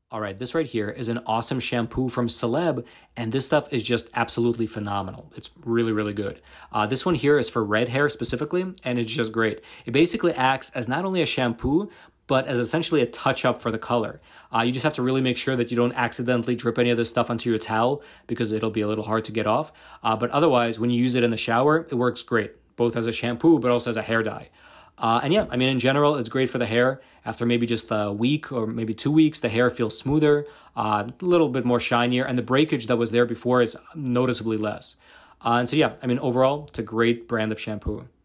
All right, this right here is an awesome shampoo from Celeb, and this stuff is just absolutely phenomenal. It's really, really good. This one here is for red hair specifically, and it's just great. It basically acts as not only a shampoo, but as essentially a touch-up for the color. You just have to really make sure that you don't accidentally drip any of this stuff onto your towel because it'll be a little hard to get off. But otherwise, when you use it in the shower, it works great, both as a shampoo, but also as a hair dye. And yeah, I mean, in general, it's great for the hair. After maybe just a week or maybe 2 weeks, the hair feels smoother, a little bit more shinier, and the breakage that was there before is noticeably less. And so yeah, I mean, overall, it's a great brand of shampoo.